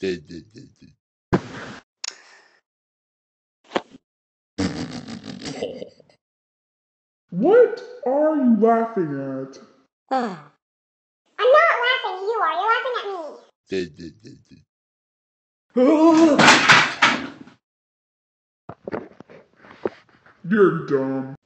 What are you laughing at? I'm not laughing at you are. You're laughing at me. You're dumb.